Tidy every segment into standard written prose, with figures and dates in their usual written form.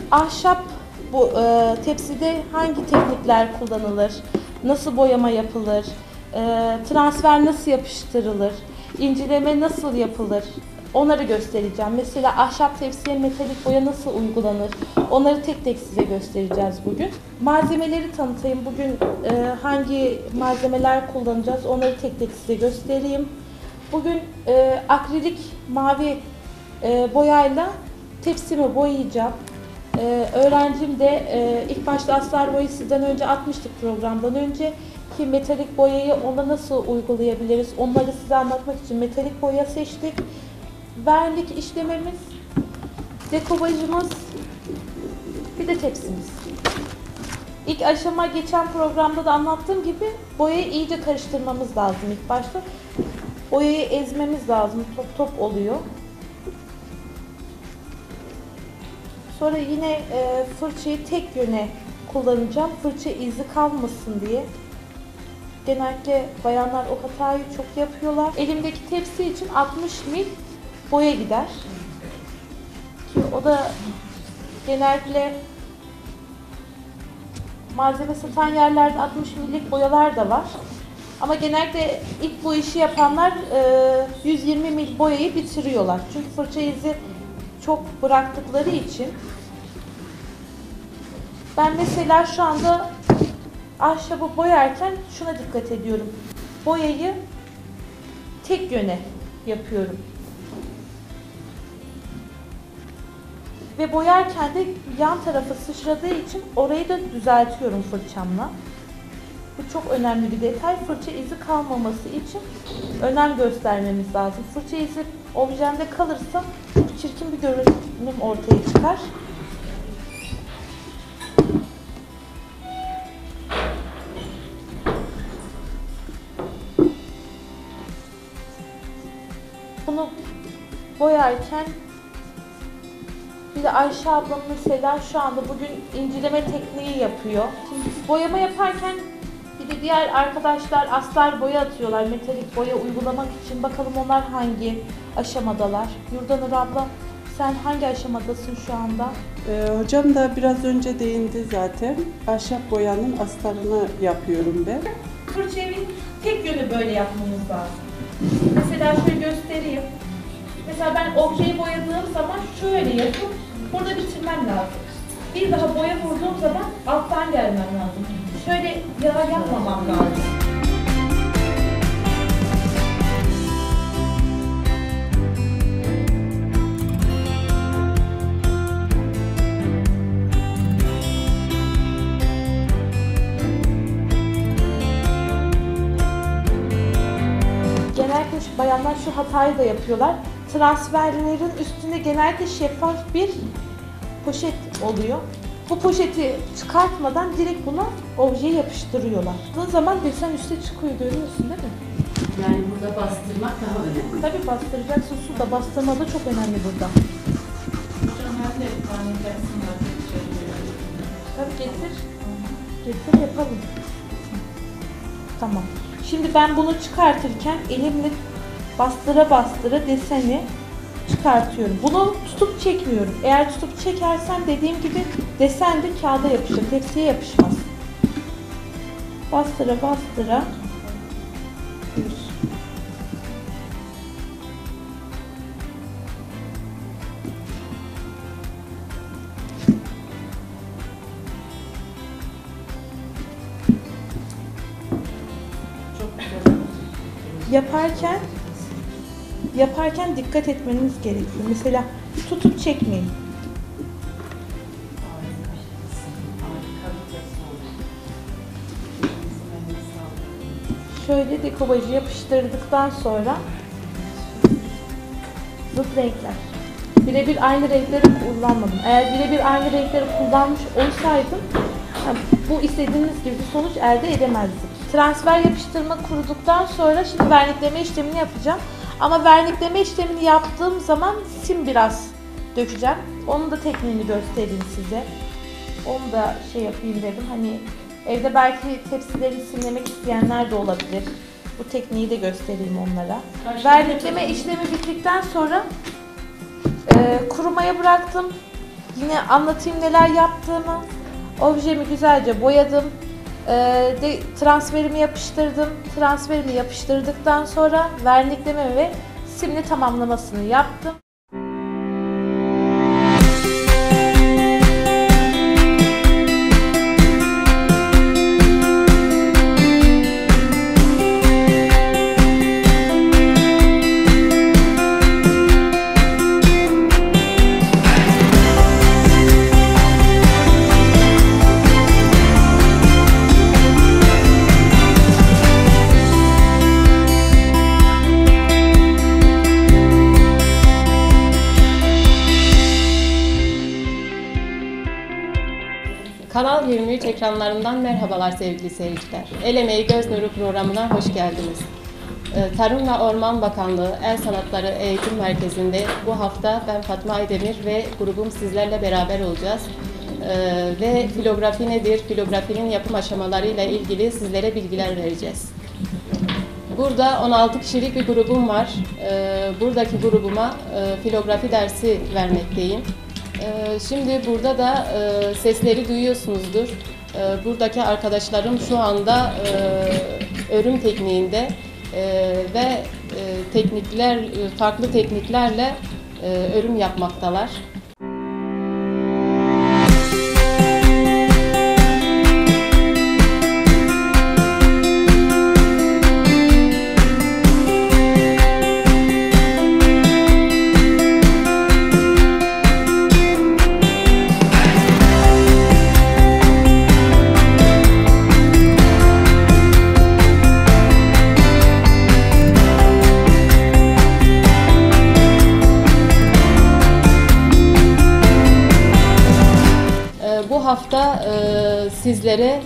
ahşap tepside hangi teknikler kullanılır, nasıl boyama yapılır, transfer nasıl yapıştırılır, incileme nasıl yapılır, onları göstereceğim. Mesela ahşap tepsiye metalik boya nasıl uygulanır, onları tek tek size göstereceğiz bugün. Malzemeleri tanıtayım. Bugün hangi malzemeler kullanacağız, onları tek tek size göstereyim. Bugün akrilik mavi boyayla tepsimi boyayacağım. Öğrencim de ilk başta astar boyayı sizden önce atmıştık programdan önce ki metalik boyayı ona nasıl uygulayabiliriz onları size anlatmak için metalik boya seçtik. Vernik işlememiz, dekopajımız, bir de tepsimiz. İlk aşama geçen programda da anlattığım gibi boyayı iyice karıştırmamız lazım ilk başta. Boyayı ezmemiz lazım, top top oluyor. Sonra yine fırçayı tek yöne kullanacağım. Fırça izi kalmasın diye. Genellikle bayanlar o hatayı çok yapıyorlar. Elimdeki tepsi için 60 ml boya gider. Ki o da genellikle malzeme satan yerlerde 60 ml'lik boyalar da var. Ama genellikle ilk bu işi yapanlar 120 ml boyayı bitiriyorlar. Çünkü fırça izi çok bıraktıkları için. Ben mesela şu anda ahşabı boyarken şuna dikkat ediyorum. Boyayı tek yöne yapıyorum. Ve boyarken de yan tarafı sıçradığı için orayı da düzeltiyorum fırçamla. Bu çok önemli bir detay. Fırça izi kalmaması için önem göstermemiz lazım. Fırça izi objemde kalırsa çirkin bir görünüm ortaya çıkar. Bunu boyarken bir de Ayşe ablam mesela şu anda bugün incileme tekniği yapıyor. Şimdi boyama yaparken bir de diğer arkadaşlar astar boya atıyorlar metalik boya uygulamak için. Bakalım onlar hangi aşamadalar? Yurdanur abla sen hangi aşamadasın şu anda? Hocam da biraz önce değindi zaten. Ahşap boyanın astarını yapıyorum ben. Fırçayı tek yönü böyle yapmamız lazım. Mesela şöyle göstereyim. Mesela ben objeyi boyadığım zaman şöyle yapıp burada bitirmem lazım. Bir daha boya vurduğum zaman alttan gelmem lazım. Şöyle yağ yapmamam lazım. Genellikle bayanlar şu hatayı da yapıyorlar. Transferlerin üstünde genellikle şeffaf bir poşet oluyor. Bu poşeti çıkartmadan direkt buna objeyi yapıştırıyorlar. Bu zaman desen üste çıkıyor, görüyorsun değil mi? Yani burada bastırmak daha önemli. Tabii bastıracaksın, su da bastırma da çok önemli burada. Hocam ben de tane dersim var. Tabii getir yapalım. Tamam. Şimdi ben bunu çıkartırken elimle bastıra bastıra deseni çıkartıyorum. Bunu tutup çekmiyorum. Eğer tutup çekersem dediğim gibi desen de kağıda yapışır, tepsiye yapışmaz. Bastıra bastıra. Çok güzel. Yaparken dikkat etmeniz gerekiyor. Mesela tutup çekmeyin. Şöyle dekopajı yapıştırdıktan sonra zıt renkler. Birebir aynı renkleri kullanmadım. Eğer birebir aynı renkleri kullanmış olsaydım bu istediğiniz gibi bir sonuç elde edemezdik. Transfer yapıştırma kuruduktan sonra şimdi vernikleme işlemini yapacağım. Ama vernikleme işlemini yaptığım zaman sim biraz dökeceğim. Onun da tekniğini göstereyim size. Onu da yapayım dedim. Hani evde belki tepsilerini simlemek isteyenler de olabilir. Bu tekniği de göstereyim onlara. Vernikleme işlemi bittikten sonra kurumaya bıraktım. Yine anlatayım neler yaptığımı. Objemi güzelce boyadım. Transferimi yapıştırdım. Transferimi yapıştırdıktan sonra vernikleme ve simli tamamlamasını yaptım. Kanal 23 ekranlarından merhabalar sevgili seyirciler. El Emeği Göz Nuru programına hoş geldiniz. Tarım ve Orman Bakanlığı El Sanatları Eğitim Merkezi'nde bu hafta ben Fatma Aydemir ve grubum sizlerle beraber olacağız. Ve filografi nedir, filografinin yapım aşamalarıyla ilgili sizlere bilgiler vereceğiz. Burada 16 kişilik bir grubum var. Buradaki grubuma filografi dersi vermekteyim. Şimdi burada da sesleri duyuyorsunuzdur. Buradaki arkadaşlarım şu anda örüm tekniğinde ve farklı tekniklerle örüm yapmaktalar. Bu hafta sizlere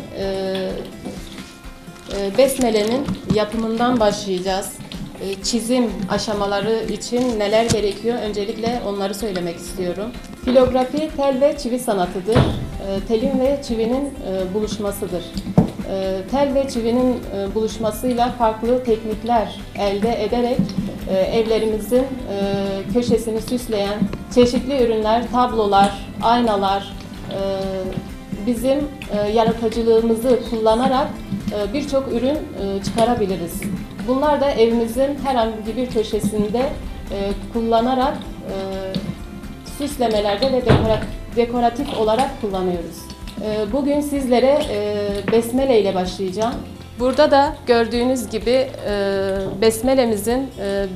besmelenin yapımından başlayacağız. Çizim aşamaları için neler gerekiyor? Öncelikle onları söylemek istiyorum. Filografi tel ve çivi sanatıdır. Telin ve çivinin buluşmasıdır. Tel ve çivinin buluşmasıyla farklı teknikler elde ederek evlerimizin köşesini süsleyen çeşitli ürünler, tablolar, aynalar, bizim yaratıcılığımızı kullanarak birçok ürün çıkarabiliriz. Bunlar da evimizin herhangi bir köşesinde kullanarak süslemelerde ve dekoratif olarak kullanıyoruz. Bugün sizlere besmele ile başlayacağım. Burada da gördüğünüz gibi besmelemizin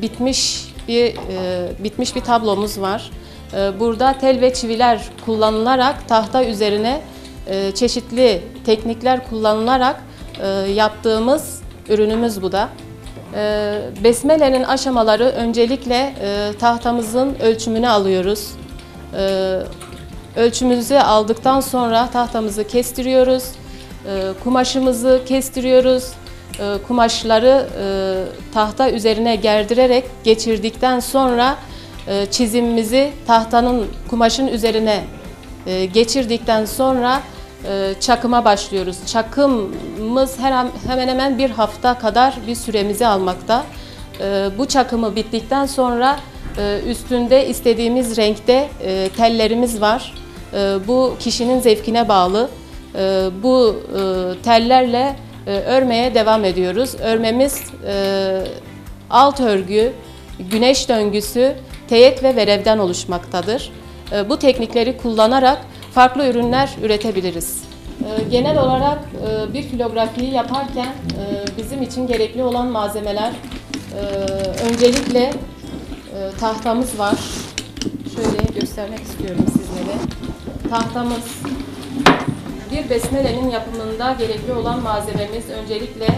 bitmiş bir tablomuz var. Burada tel ve çiviler kullanılarak tahta üzerine çeşitli teknikler kullanılarak yaptığımız ürünümüz bu da. Besmelenin aşamaları öncelikle tahtamızın ölçümünü alıyoruz. Ölçümümüzü aldıktan sonra tahtamızı kestiriyoruz. Kumaşımızı kestiriyoruz. Kumaşları tahta üzerine gerdirerek geçirdikten sonra çizimimizi kumaşın üzerine geçirdikten sonra çakıma başlıyoruz. Çakımımız hemen hemen bir hafta kadar bir süremizi almakta. Bu çakımı bittikten sonra üstünde istediğimiz renkte tellerimiz var. Bu kişinin zevkine bağlı. Bu tellerle örmeye devam ediyoruz. Örmemiz alt örgü, güneş döngüsü, teyit ve verevden oluşmaktadır. Bu teknikleri kullanarak farklı ürünler üretebiliriz. Genel olarak bir filografiyi yaparken bizim için gerekli olan malzemeler öncelikle tahtamız var. Şöyle göstermek istiyorum sizlere. Tahtamız. Bir besmelenin yapımında gerekli olan malzememiz öncelikle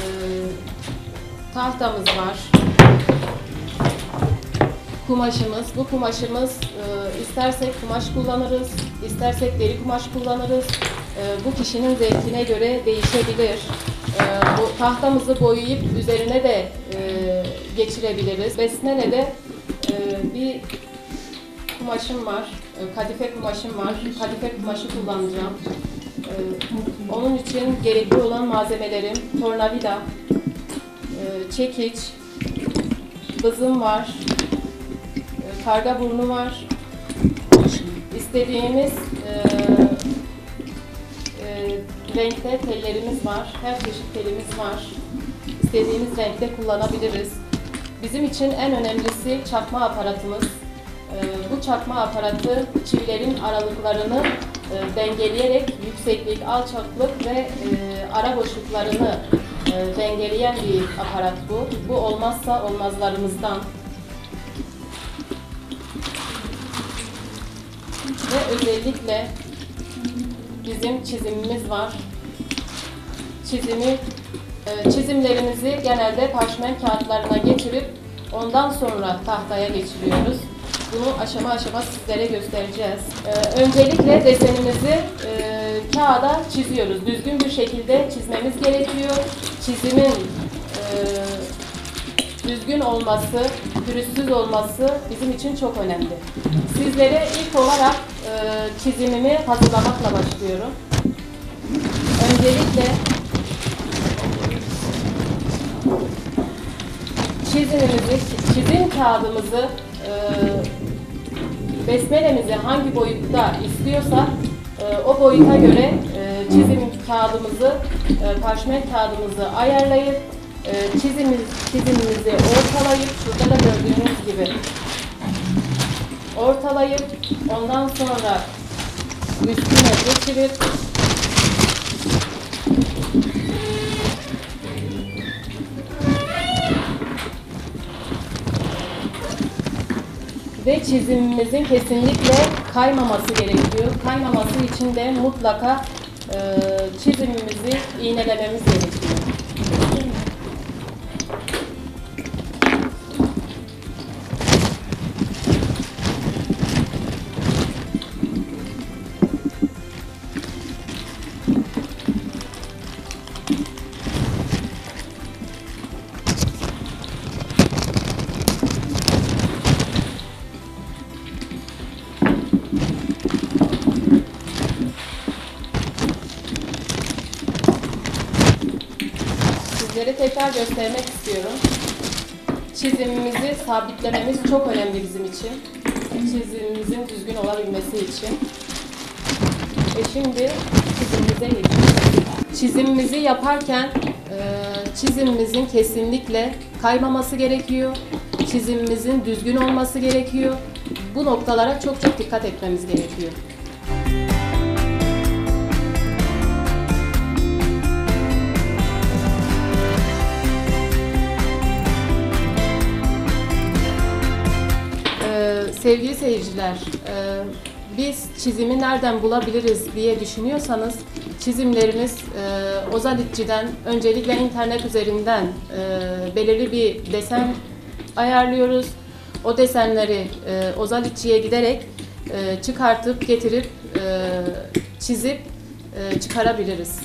tahtamız var. Kumaşımız. Bu kumaşımız istersek kumaş kullanırız, istersek deri kumaş kullanırız. Bu kişinin zevkine göre değişebilir. Bu tahtamızı boyayıp üzerine de geçirebiliriz. Besmele'de bir kumaşım var, kadife kumaşım var. Kadife kumaşı kullanacağım. Onun için gerekli olan malzemelerim tornavida, çekiç, bızım var, karga burnu var. istediğimiz renkte tellerimiz var. Her çeşit telimiz var. İstediğimiz renkte kullanabiliriz. Bizim için en önemlisi çakma aparatımız. Bu çakma aparatı çivilerin aralıklarını dengeleyerek yükseklik, alçaklık ve ara boşluklarını dengeleyen bir aparat bu. Bu olmazsa olmazlarımızdan. Ve özellikle bizim çizimimiz var. Çizimlerimizi genelde parşömen kağıtlarına geçirip ondan sonra tahtaya geçiriyoruz. Bunu aşama aşama sizlere göstereceğiz. Öncelikle desenimizi kağıda çiziyoruz. Düzgün bir şekilde çizmemiz gerekiyor. Çizimin düzgün olması, pürüzsüz olması bizim için çok önemli. Sizlere ilk olarak çizimimi hazırlamakla başlıyorum. Öncelikle çizim kağıdımızı, besmelemizi hangi boyutta istiyorsak o boyuta göre çizim kağıdımızı, parşömen kağıdımızı ayarlayıp çizimimizi ortalayıp, şurada da gördüğünüz gibi ortalayıp ondan sonra üstüne geçirip ve çizimimizin kesinlikle kaymaması gerekiyor. Kaymaması için de mutlaka çizimimizi iğnelememiz gerekiyor. Sizlere tekrar göstermek istiyorum. Çizimimizi sabitlememiz çok önemli bizim için. Çizimimizin düzgün olabilmesi için. Şimdi çizimimize geçelim. Çizimimizi yaparken çizimimizin kesinlikle kaymaması gerekiyor. Çizimimizin düzgün olması gerekiyor. Bu noktalara çok dikkat etmemiz gerekiyor. Sevgili seyirciler, biz çizimi nereden bulabiliriz diye düşünüyorsanız çizimlerimiz Ozalitçi'den öncelikle internet üzerinden belirli bir desen ayarlıyoruz. O desenleri Ozalitçi'ye giderek çıkartıp getirip çizip çıkarabiliriz.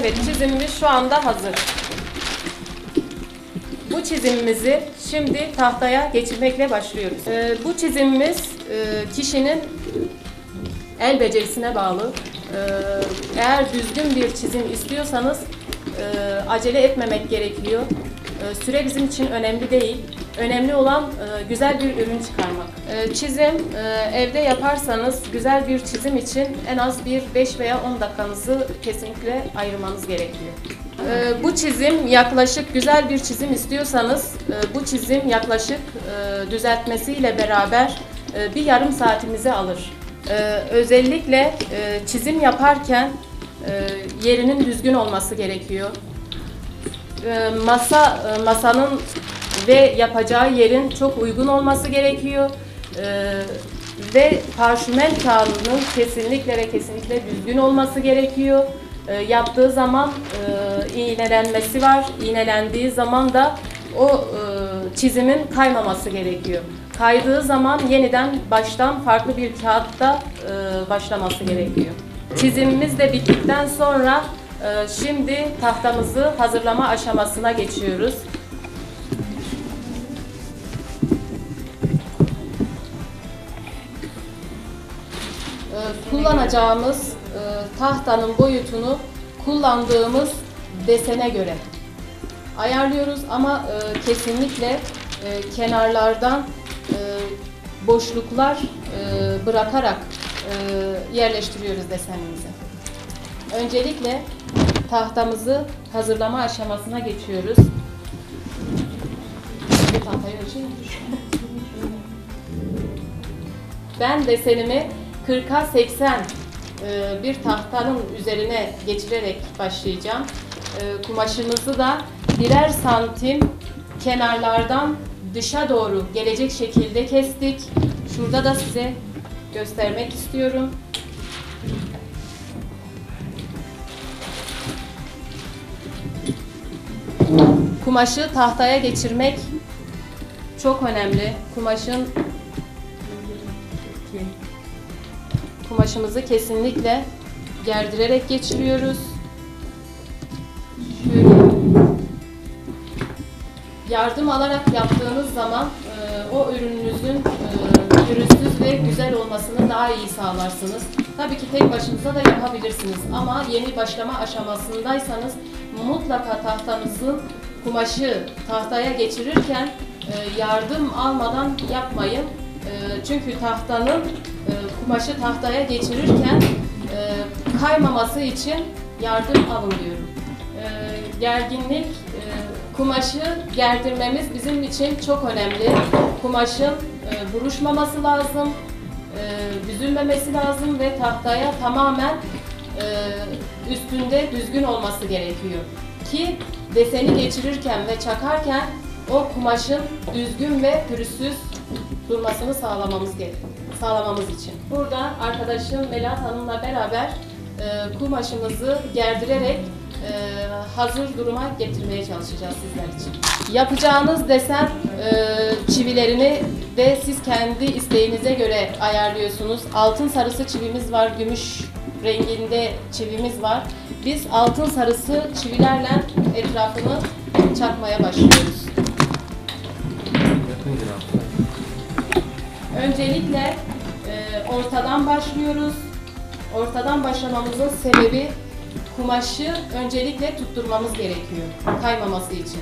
Evet, çizimimiz şu anda hazır. Bu çizimimizi şimdi tahtaya geçirmekle başlıyoruz. Bu çizimimiz kişinin el becerisine bağlı. Eğer düzgün bir çizim istiyorsanız acele etmemek gerekiyor. Süre bizim için önemli değil. Önemli olan güzel bir ürün çıkarmak. Çizim evde yaparsanız güzel bir çizim için en az 5 veya 10 dakikanızı kesinlikle ayırmanız gerekiyor. Bu çizim yaklaşık güzel bir çizim istiyorsanız bu çizim yaklaşık düzeltmesiyle beraber bir yarım saatimizi alır. Özellikle çizim yaparken yerinin düzgün olması gerekiyor. Masanın ve yapacağı yerin çok uygun olması gerekiyor. Ve parşömen kağıdının kesinlikle ve kesinlikle düzgün olması gerekiyor. Yaptığı zaman iğnelenmesi var. İğnelendiği zaman da o çizimin kaymaması gerekiyor. Kaydığı zaman yeniden baştan farklı bir kağıtta başlaması gerekiyor. Çizimimiz de bittikten sonra şimdi tahtamızı hazırlama aşamasına geçiyoruz. Kullanacağımız tahtanın boyutunu kullandığımız desene göre ayarlıyoruz ama kesinlikle kenarlardan boşluklar bırakarak yerleştiriyoruz desenimizi. Öncelikle tahtamızı hazırlama aşamasına geçiyoruz. Bir tahtayı ölçeyim. Ben desenimi 40'a 80 bir tahtanın üzerine geçirerek başlayacağım. Kumaşımızı da birer santim kenarlardan dışa doğru gelecek şekilde kestik. Şurada da size göstermek istiyorum. Kumaşı tahtaya geçirmek çok önemli. Kumaşımızı kesinlikle gerdirerek geçiriyoruz. Şöyle yardım alarak yaptığınız zaman o ürününüzün pürüzsüz ve güzel olmasını daha iyi sağlarsınız. Tabii ki tek başınıza da yapabilirsiniz ama yeni başlama aşamasındaysanız mutlaka tahtanızın kumaşı tahtaya geçirirken yardım almadan yapmayın. Çünkü kumaşı tahtaya geçirirken kaymaması için yardım alın diyorum. Gerginlik, kumaşı gerdirmemiz bizim için çok önemli. Kumaşın buruşmaması lazım, büzülmemesi lazım ve tahtaya tamamen üstünde düzgün olması gerekiyor. Ki deseni geçirirken ve çakarken o kumaşın düzgün ve pürüzsüz durmasını sağlamamız için. Burada arkadaşım Melahat Hanım'la beraber kumaşımızı gerdirerek hazır duruma getirmeye çalışacağız sizler için. Yapacağınız desen çivilerini de siz kendi isteğinize göre ayarlıyorsunuz. Altın sarısı çivimiz var, gümüş renginde çivimiz var. Biz altın sarısı çivilerle etrafını çakmaya başlıyoruz. Öncelikle ortadan başlıyoruz. Ortadan başlamamızın sebebi kumaşı öncelikle tutturmamız gerekiyor, kaymaması için.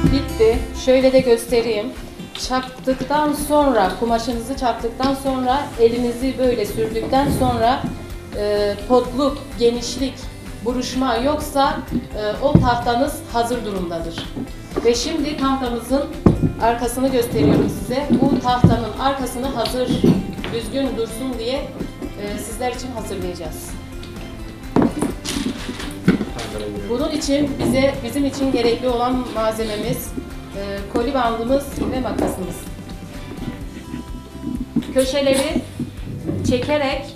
Bitti. Şöyle de göstereyim. Çaktıktan sonra, kumaşınızı çaktıktan sonra elinizi böyle sürdükten sonra potluk, genişlik, buruşma yoksa o tahtanız hazır durumdadır. Ve şimdi tahtamızın arkasını gösteriyorum size. Bu tahtanın arkasını hazır, düzgün dursun diye sizler için hazırlayacağız. Bunun için bizim için gerekli olan malzememiz koli bandımız ve makasımız. Köşeleri çekerek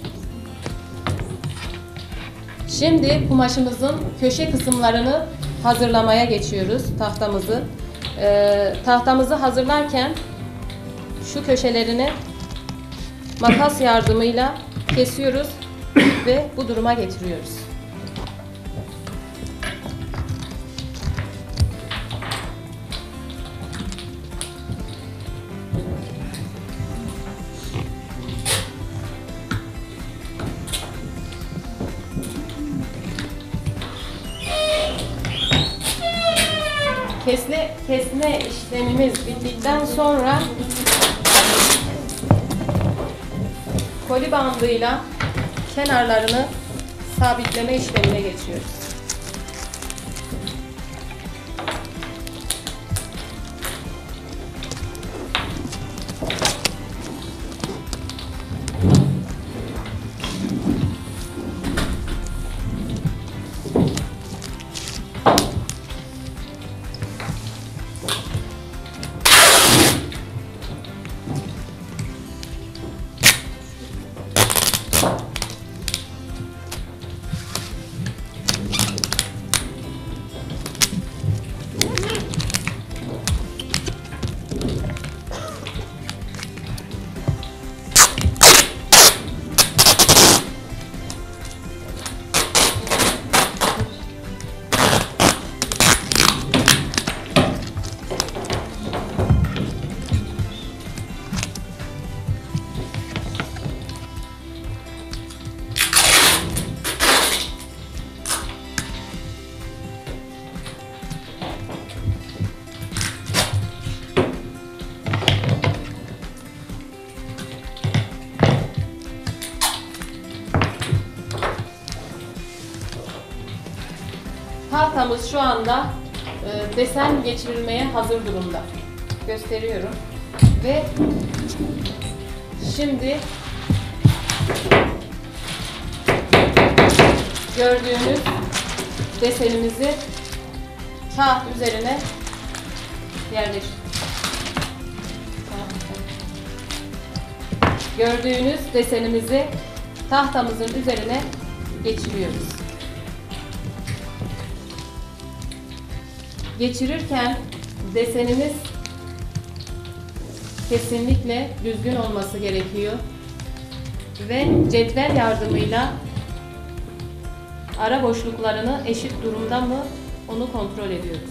şimdi kumaşımızın köşe kısımlarını hazırlamaya geçiyoruz tahtamızı. Tahtamızı hazırlarken şu köşelerini makas yardımıyla kesiyoruz ve bu duruma getiriyoruz. Kesme işlemimiz bittikten sonra koli bandıyla kenarlarını sabitleme işlemine geçiyoruz. Tahtamız şu anda desen geçirilmeye hazır durumda. Gösteriyorum. Ve şimdi gördüğünüz desenimizi kağıt üzerine yerleştiriyoruz. Gördüğünüz desenimizi tahtamızın üzerine geçiriyoruz. Geçirirken desenimiz kesinlikle düzgün olması gerekiyor ve cetvel yardımıyla ara boşluklarını eşit durumda mı onu kontrol ediyoruz.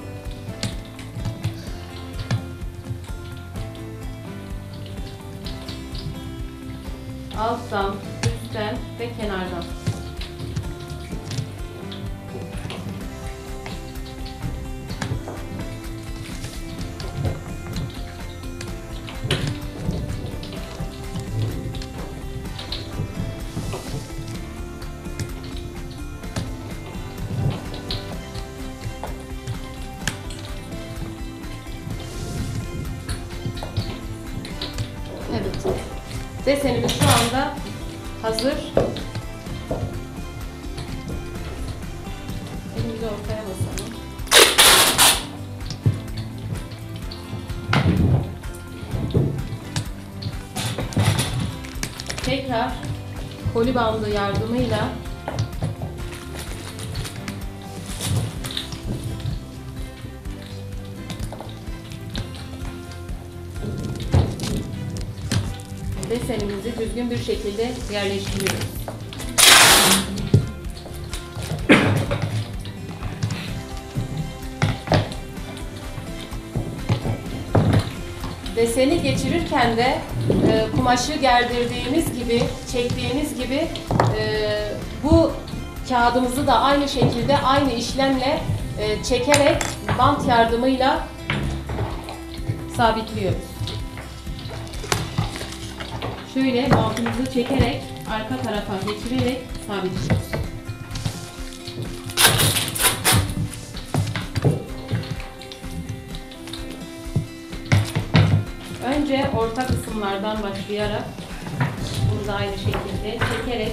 Alttan, üstten ve kenardan. Evet. Desenimiz şu anda hazır. Elimizi ortaya basalım. Tekrar koli bandı yardımıyla desenimizi düzgün bir şekilde yerleştiriyoruz. Deseni geçirirken de kumaşı gerdirdiğimiz gibi, çektiğimiz gibi bu kağıdımızı da aynı şekilde, aynı işlemle çekerek bant yardımıyla sabitliyoruz. Şöyle bantımızı çekerek arka tarafa geçirerek sabitliyoruz. Önce orta kısımlardan başlayarak bunu da aynı şekilde çekerek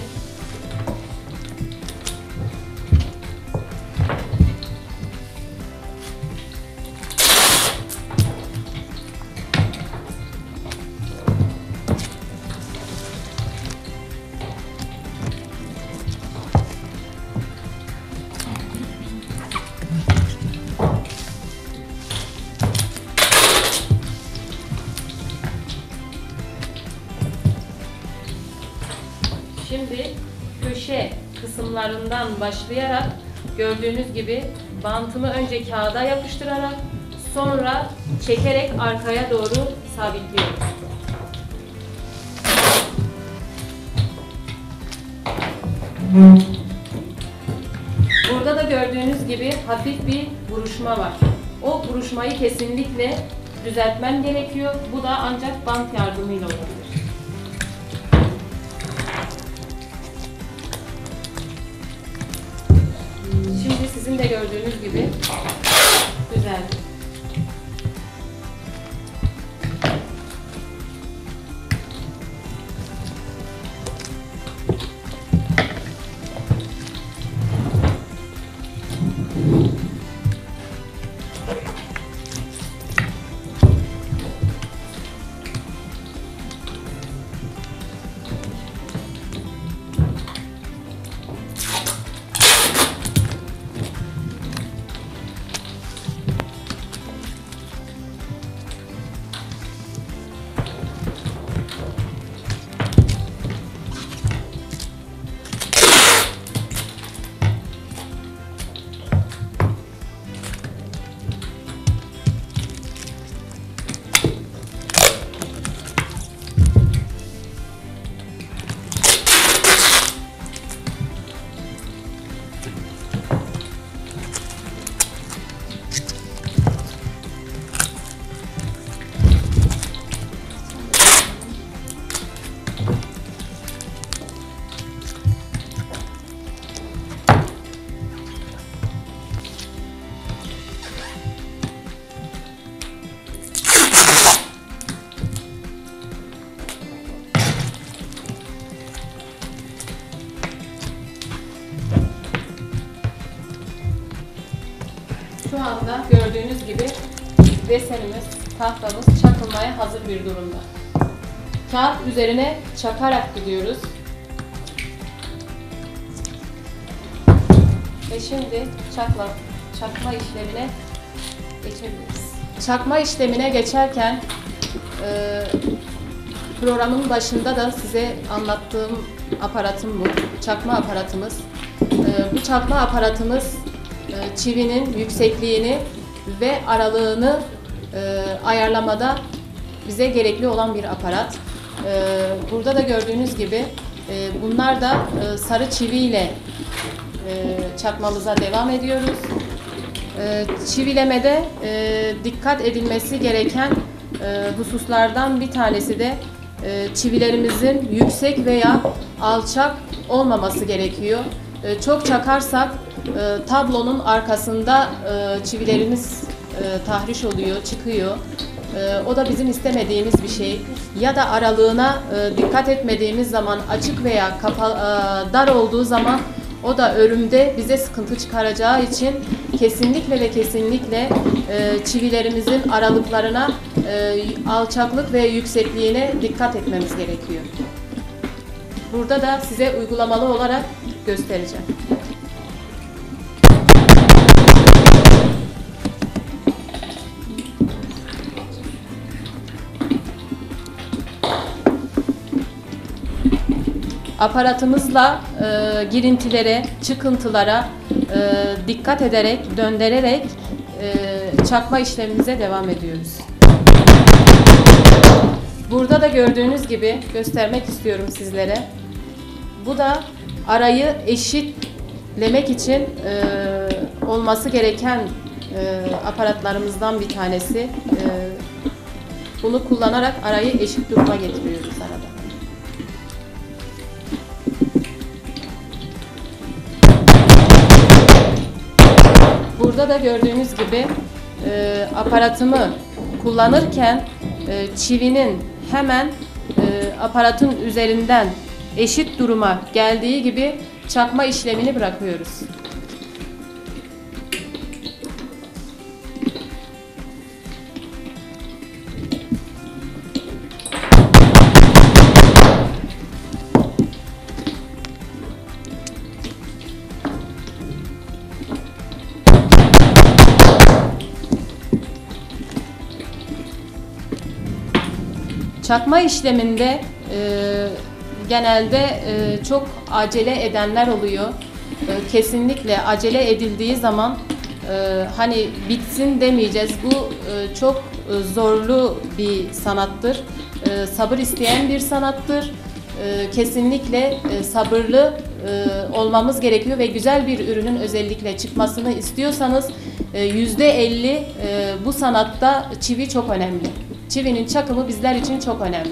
şimdi köşe kısımlarından başlayarak gördüğünüz gibi bantımı önce kağıda yapıştırarak sonra çekerek arkaya doğru sabitliyorum. Burada da gördüğünüz gibi hafif bir buruşma var. O buruşmayı kesinlikle düzeltmem gerekiyor. Bu da ancak bant yardımıyla olabilir. Şimdi sizin de gördüğünüz gibi düzeldi. Şu anda gördüğünüz gibi desenimiz, tahtamız çakılmaya hazır bir durumda. Kağıt üzerine çakarak gidiyoruz. Ve şimdi çakma işlemine geçebiliriz. Çakma işlemine geçerken programın başında da size anlattığım aparatım bu. Çakma aparatımız. Bu çakma aparatımız çivinin yüksekliğini ve aralığını ayarlamada bize gerekli olan bir aparat. Burada da gördüğünüz gibi bunlar da sarı çivi ile çakmamıza devam ediyoruz. Çivilemede dikkat edilmesi gereken hususlardan bir tanesi de çivilerimizin yüksek veya alçak olmaması gerekiyor. Çok çakarsak tablonun arkasında çivilerimiz tahriş oluyor, çıkıyor. O da bizim istemediğimiz bir şey. Ya da aralığına dikkat etmediğimiz zaman açık veya dar olduğu zaman o da örümde bize sıkıntı çıkaracağı için kesinlikle ve kesinlikle çivilerimizin aralıklarına, alçaklık ve yüksekliğine dikkat etmemiz gerekiyor. Burada da size uygulamalı olarak göstereceğim. Aparatımızla girintilere, çıkıntılara dikkat ederek, döndürerek çakma işlemimize devam ediyoruz. Burada da gördüğünüz gibi göstermek istiyorum sizlere. Bu da arayı eşitlemek için olması gereken aparatlarımızdan bir tanesi. Bunu kullanarak arayı eşit duruma getiriyoruz arada. Burada da gördüğünüz gibi aparatımı kullanırken çivinin hemen aparatın üzerinden eşit duruma geldiği gibi çakma işlemini bırakıyoruz. Çakma işleminde genelde çok acele edenler oluyor. Kesinlikle acele edildiği zaman hani bitsin demeyeceğiz. Bu çok zorlu bir sanattır. Sabır isteyen bir sanattır. Kesinlikle sabırlı olmamız gerekiyor ve güzel bir ürünün özellikle çıkmasını istiyorsanız %50 bu sanatta çivi çok önemli. Çivinin çakımı bizler için çok önemli.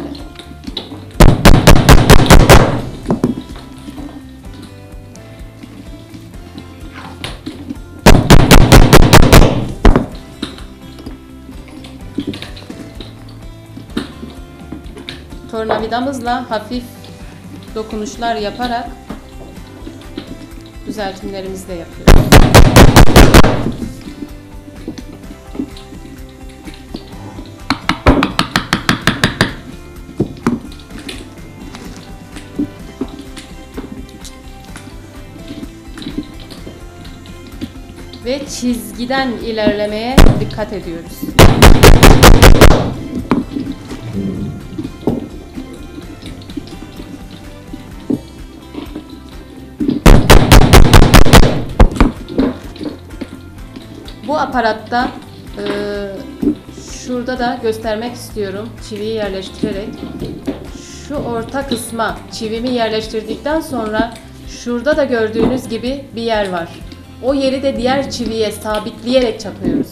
Tornavidamızla hafif dokunuşlar yaparak düzeltimlerimizi de yapıyoruz. Ve çizgiden ilerlemeye dikkat ediyoruz. Bu aparatta şurada da göstermek istiyorum çiviyi yerleştirerek. Şu orta kısma çivimi yerleştirdikten sonra şurada da gördüğünüz gibi bir yer var. O yeri de diğer çiviye sabitleyerek çakıyoruz.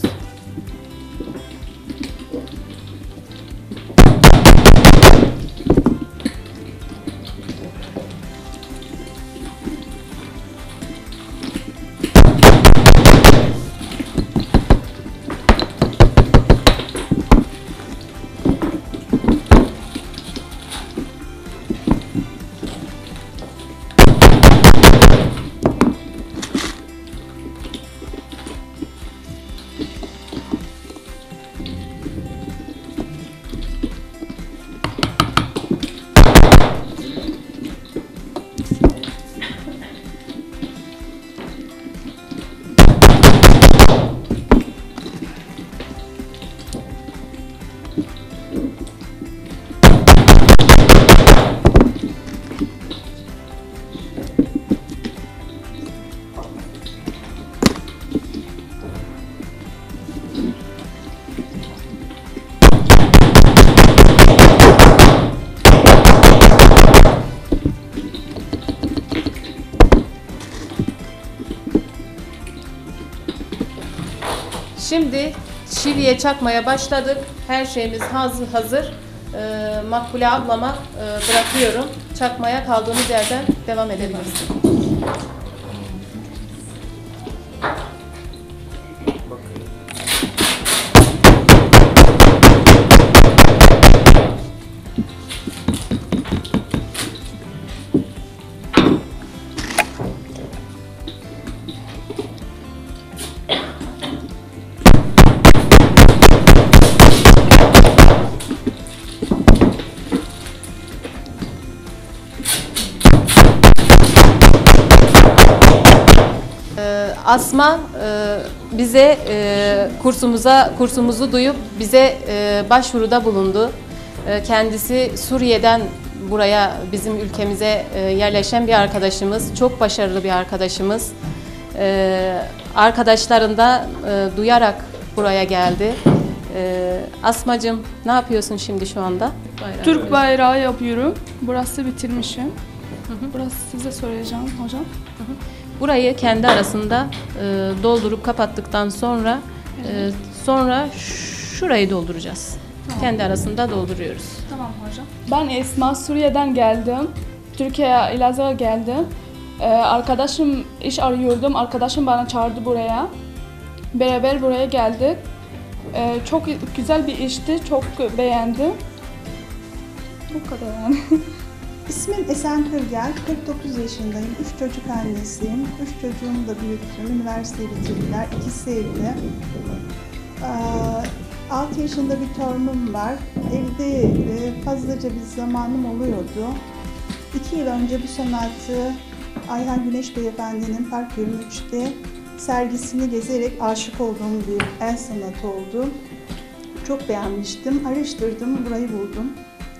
Şimdi çiviye çakmaya başladık. Her şeyimiz hazır. Makbule ablama bırakıyorum. Çakmaya kaldığımız yerden devam edebiliriz. Asma bize kursumuzu duyup bize başvuruda bulundu. Kendisi Suriye'den buraya bizim ülkemize yerleşen bir arkadaşımız, çok başarılı bir arkadaşımız. Arkadaşlarında duyarak buraya geldi. Asmacığım, ne yapıyorsun şimdi şu anda? Türk bayrağı yapıyorum. Burası bitirmişim. Burası size söyleyeceğim hocam. Burayı kendi arasında doldurup kapattıktan sonra Sonra şurayı dolduracağız. Kendi arasında dolduruyoruz. Tamam hocam. Ben Esma, Suriye'den geldim. Türkiye'ye, Elazığ'a geldim. Arkadaşım iş arıyordum. Arkadaşım bana çağırdı buraya. Beraber buraya geldik. Çok güzel bir işti. Çok beğendim. Bu kadar yani. İsmim Esen Kırgel, 49 yaşındayım, 3 çocuk annesiyim. 3 çocuğumu da büyüttüm, üniversiteyi bitirdiler, ikisi evli. 6 yaşında bir torunum var. Evde fazlaca bir zamanım oluyordu. 2 yıl önce bu sanatı Ayhan Güneş Beyefendi'nin Park 23'te sergisini gezerek aşık olduğum bir el sanatı oldu. Çok beğenmiştim, araştırdım, burayı buldum.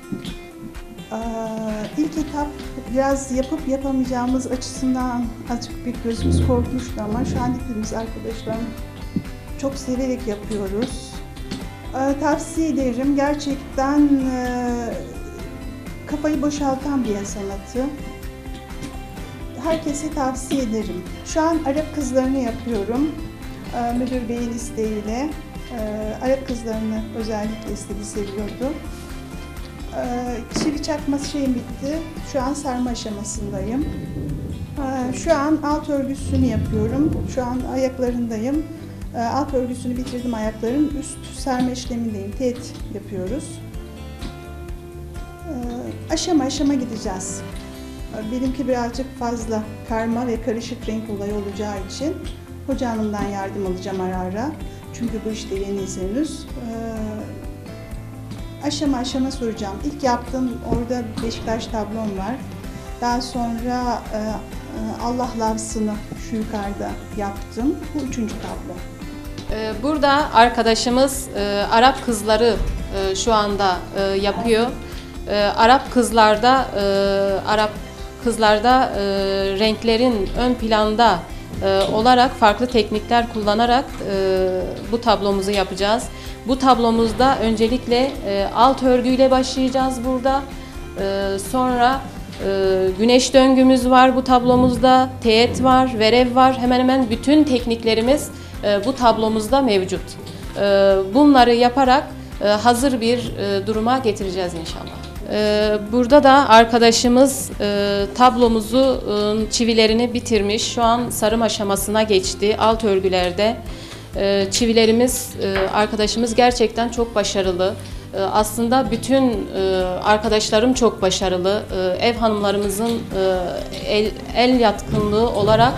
İlk etap biraz yapıp yapamayacağımız açısından azıcık bir gözümüz korkmuştu ama şu an hepimiz arkadaşlarım çok severek yapıyoruz. Tavsiye ederim. Gerçekten kafayı boşaltan bir el sanatı. Herkese tavsiye ederim. Şu an Arap kızlarını yapıyorum. Müdür beyin isteğiyle. Arap kızlarını özellikle istedi, seviyordu. Çivi çakma şeyim bitti. Şu an sarma aşamasındayım. Şu an alt örgüsünü yapıyorum. Şu an ayaklarındayım. Alt örgüsünü bitirdim ayakların. Üst serme işlemindeyim. Teğet yapıyoruz. Aşama aşama gideceğiz. Benimki birazcık fazla karma ve karışık renk olayı olacağı için hoca hanımdan yardım alacağım ara ara. Çünkü bu işte yeniyiz henüz. Aşama aşama soracağım. İlk yaptığım orada Beşiktaş tablom var. Daha sonra Allah lafzını şu yukarıda yaptım. Bu 3. tablo. Burada arkadaşımız Arap kızları şu anda yapıyor. Arap kızlarda renklerin ön planda olarak farklı teknikler kullanarak bu tablomuzu yapacağız. Bu tablomuzda öncelikle alt örgüyle başlayacağız burada. Sonra güneş döngümüz var bu tablomuzda, teğet var, verev var. Hemen hemen bütün tekniklerimiz bu tablomuzda mevcut. Bunları yaparak hazır bir duruma getireceğiz inşallah. Burada da arkadaşımız tablomuzun çivilerini bitirmiş. Şu an sarım aşamasına geçti alt örgülerde. Çivilerimiz, arkadaşımız gerçekten çok başarılı. Aslında bütün arkadaşlarım çok başarılı. Ev hanımlarımızın el yatkınlığı olarak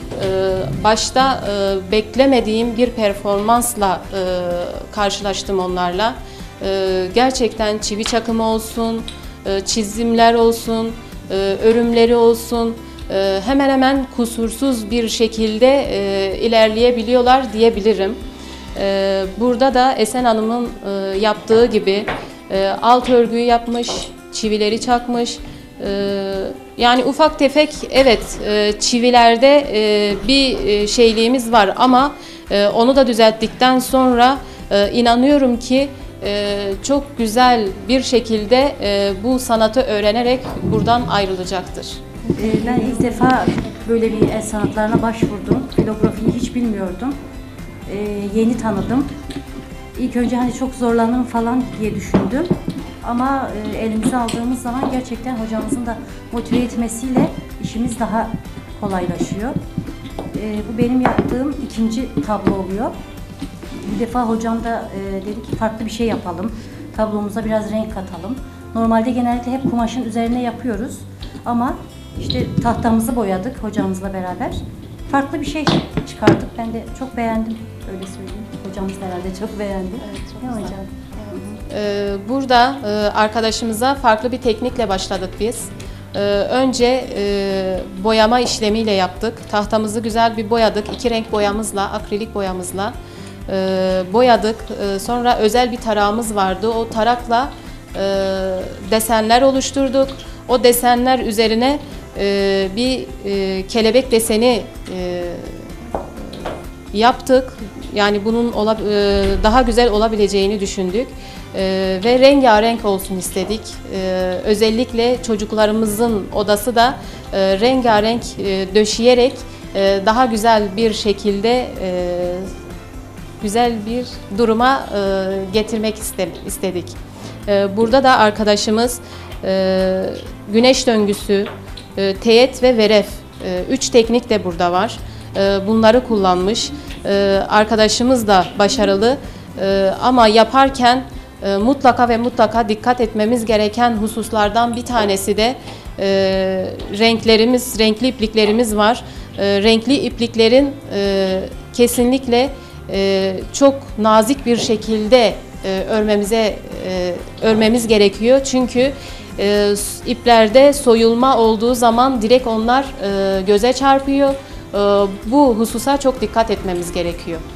başta beklemediğim bir performansla karşılaştım onlarla. Gerçekten çivi çakımı olsun, çizimler olsun, örümleri olsun, hemen hemen kusursuz bir şekilde ilerleyebiliyorlar diyebilirim. Burada da Esen Hanım'ın yaptığı gibi alt örgüyü yapmış, çivileri çakmış. Yani ufak tefek evet çivilerde bir şeyliğimiz var ama onu da düzelttikten sonra inanıyorum ki çok güzel bir şekilde bu sanatı öğrenerek buradan ayrılacaktır. Ben ilk defa böyle bir el sanatlarına başvurdum. Filografiyi hiç bilmiyordum. Yeni tanıdım. İlk önce hani çok zorlanırım falan diye düşündüm. Ama elimize aldığımız zaman gerçekten hocamızın da motive etmesiyle işimiz daha kolaylaşıyor. Bu benim yaptığım 2. tablo oluyor. Bir defa hocam da dedi ki farklı bir şey yapalım. Tablomuza biraz renk katalım. Normalde genellikle hep kumaşın üzerine yapıyoruz. Ama işte tahtamızı boyadık hocamızla beraber. Farklı bir şey çıkardık. Ben de çok beğendim. Öyle söyleyeyim. Hocamız herhalde çok beğendi. Evet, çok güzel. hocam? Burada arkadaşımıza farklı bir teknikle başladık biz. Önce boyama işlemiyle yaptık. Tahtamızı güzel bir boyadık. 2 renk boyamızla, akrilik boyamızla boyadık. Sonra özel bir tarağımız vardı. O tarakla desenler oluşturduk. O desenler üzerine bir kelebek deseni yaptık. Yani bunun daha güzel olabileceğini düşündük. Ve rengarenk olsun istedik. Özellikle çocuklarımızın odası da rengarenk döşeyerek daha güzel bir şekilde güzel bir duruma getirmek istedik. Burada da arkadaşımız güneş döngüsü, teğet ve veref 3 teknik de burada var. Bunları kullanmış. Arkadaşımız da başarılı ama yaparken mutlaka ve mutlaka dikkat etmemiz gereken hususlardan bir tanesi de renkli ipliklerimiz var. Renkli ipliklerin kesinlikle çok nazik bir şekilde örmemiz gerekiyor. Çünkü iplerde soyulma olduğu zaman direkt onlar göze çarpıyor. Bu hususa çok dikkat etmemiz gerekiyor.